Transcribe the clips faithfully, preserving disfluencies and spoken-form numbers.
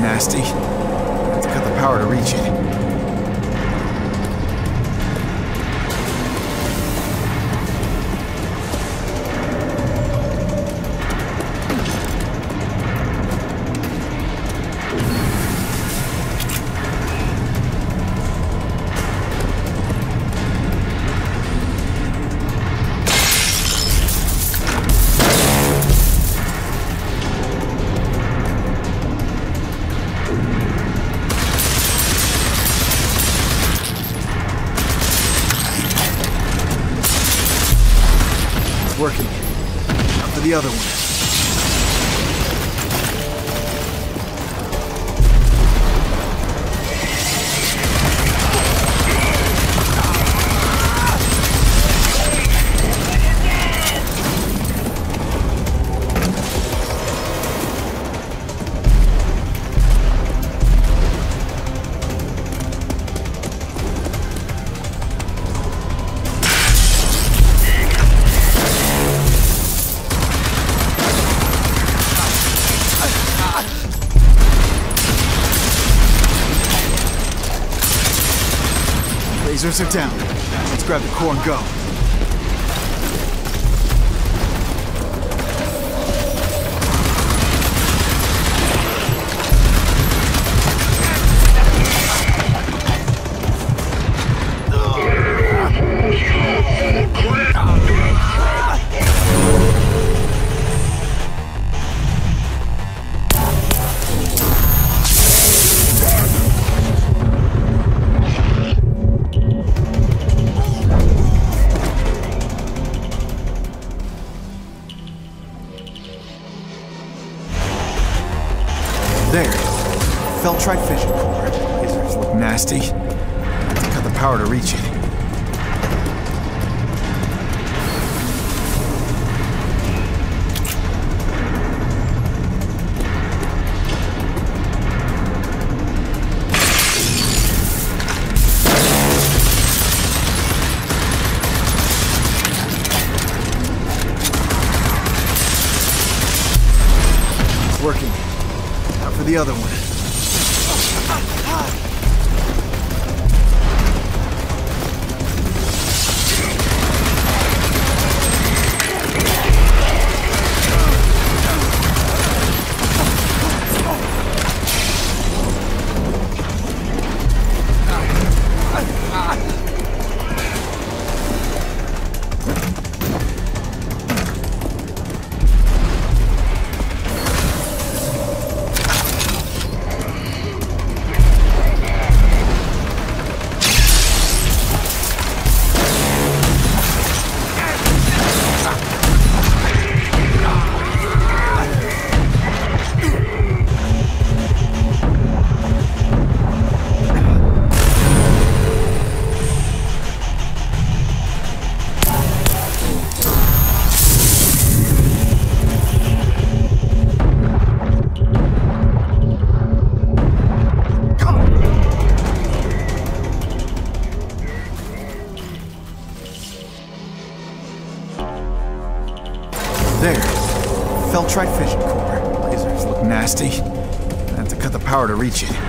nasty. I have to cut the power to reach it. Working. Now for the other one. Lasers are down. Let's grab the core and go. There. Feltrite fission core. Lasers look nasty. I have to cut the power to reach it. It's working. Now for the other one. There. Feltrite fission core. Lasers look nasty. I have to cut the power to reach it.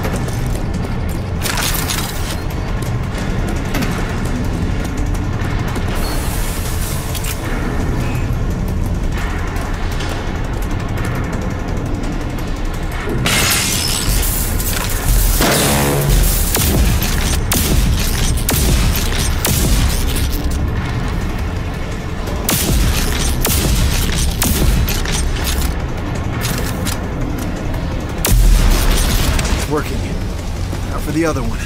Working. Now for the other one.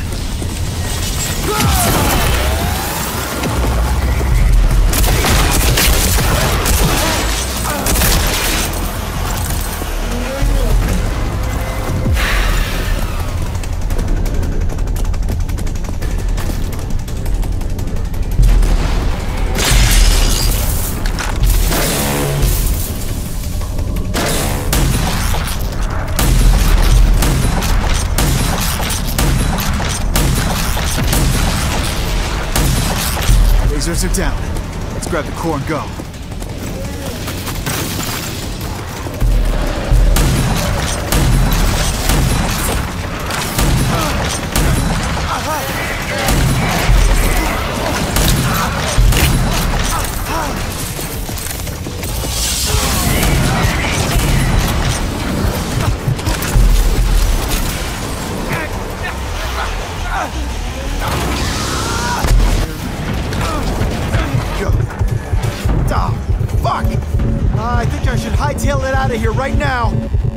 Lasers are down. Let's grab the core and go. think I should hightail it out of here right now.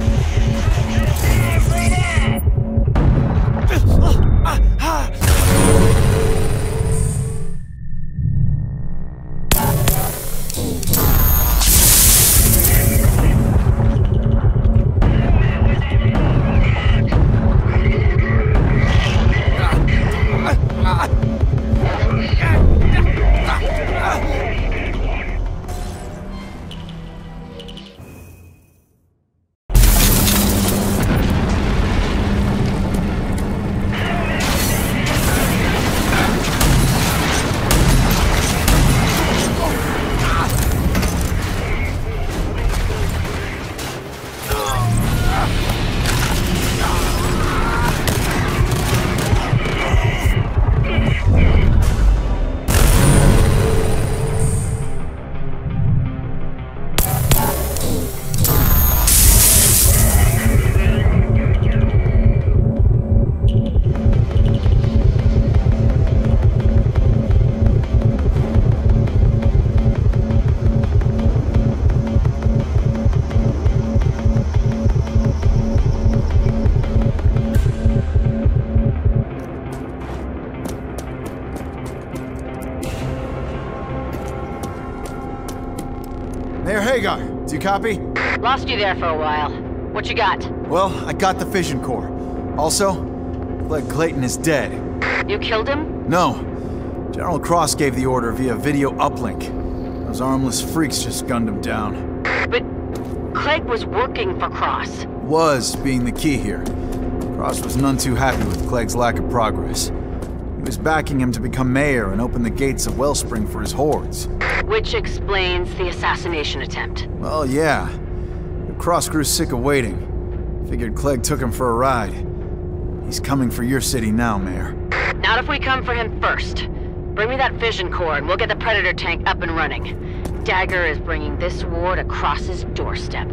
Mayor Hagar, do you copy? Lost you there for a while. What you got? Well, I got the fission core. Also, Clegg Clayton is dead. You killed him? No. General Cross gave the order via video uplink. Those armless freaks just gunned him down. But Clegg was working for Cross. Was being the key here. Cross was none too happy with Clegg's lack of progress. He was backing him to become mayor and open the gates of Wellspring for his hordes. Which explains the assassination attempt. Well, yeah. But Cross grew sick of waiting. Figured Clegg took him for a ride. He's coming for your city now, Mayor. Not if we come for him first. Bring me that fission core and we'll get the Predator tank up and running. Dagger is bringing this war to Cross's doorstep.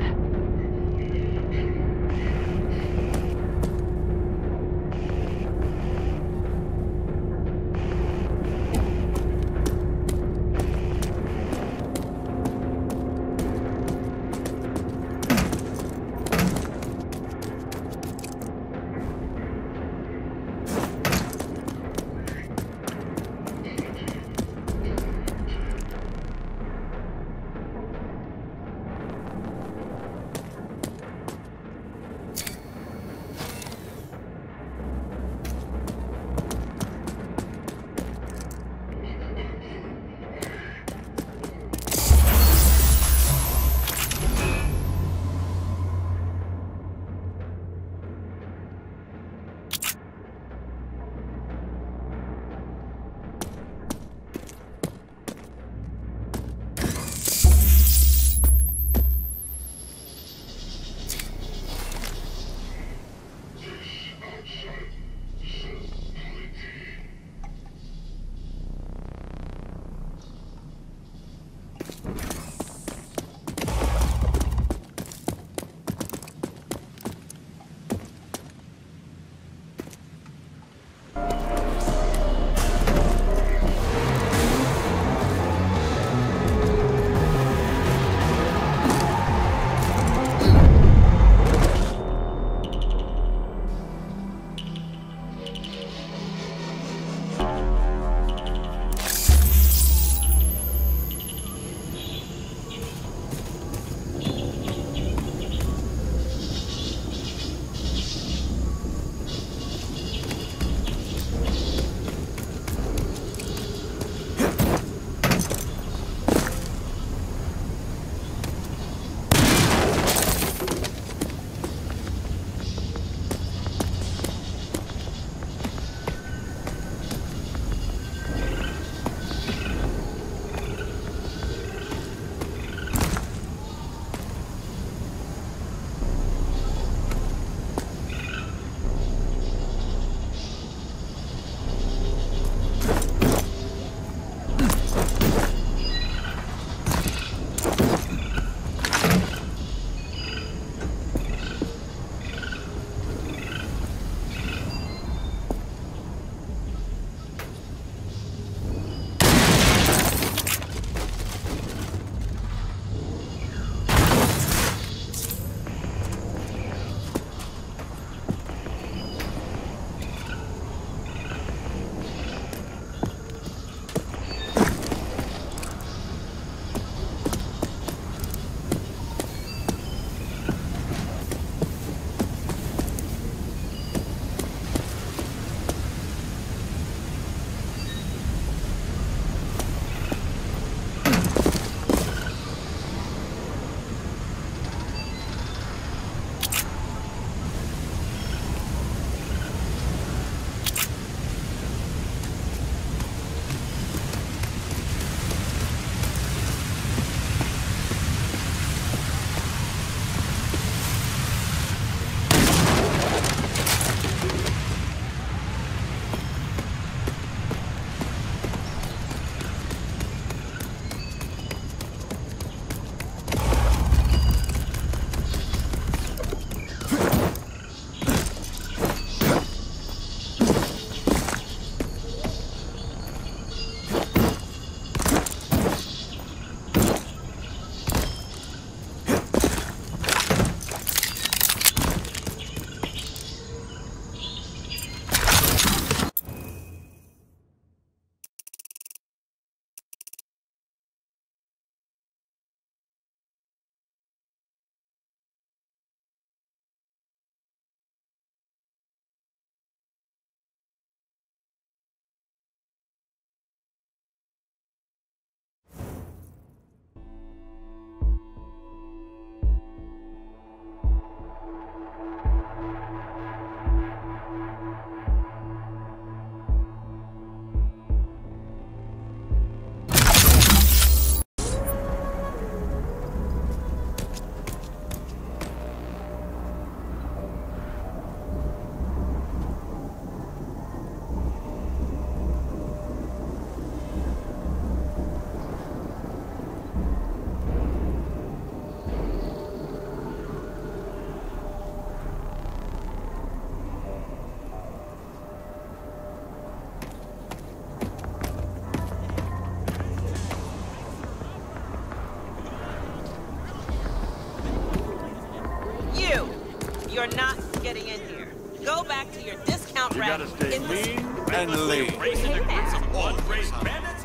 are not getting in here. Go back to your discount You rack. gotta stay in the- mean And lean. Racing a group of all-race bandits?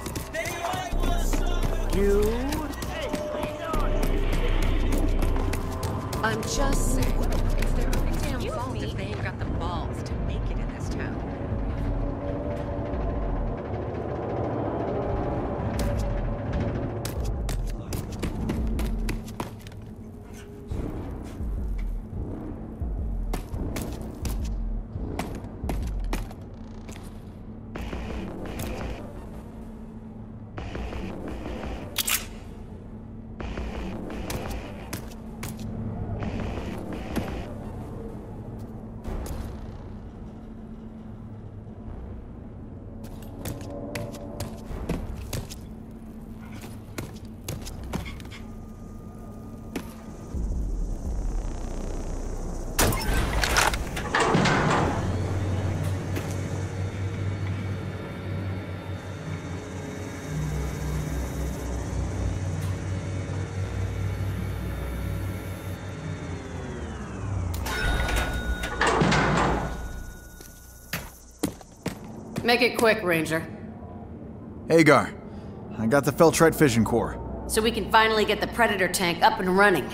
I'm just saying, it's their own damn fault if they ain't got the balls to make it in this town. Make it quick, Ranger. Hagar, I got the Feltrite Fission Core. So we can finally get the Predator tank up and running.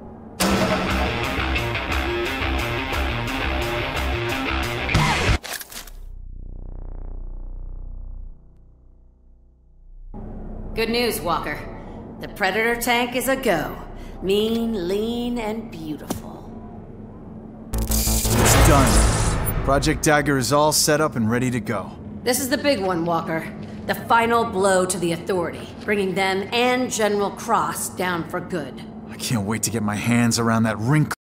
Good news, Walker. The Predator tank is a go. Mean, lean, and beautiful. It's done. Project Dagger is all set up and ready to go. This is the big one, Walker. The final blow to the Authority, bringing them and General Cross down for good. I can't wait to get my hands around that wrinkle.